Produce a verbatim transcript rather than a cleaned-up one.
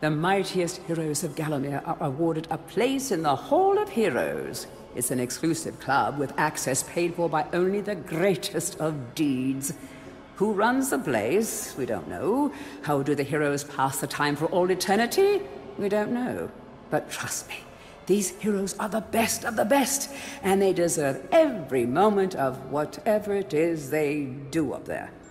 The mightiest heroes of Gallowmere are awarded a place in the Hall of Heroes. It's an exclusive club with access paid for by only the greatest of deeds. Who runs the place? We don't know. How do the heroes pass the time for all eternity? We don't know. But trust me, these heroes are the best of the best, and they deserve every moment of whatever it is they do up there.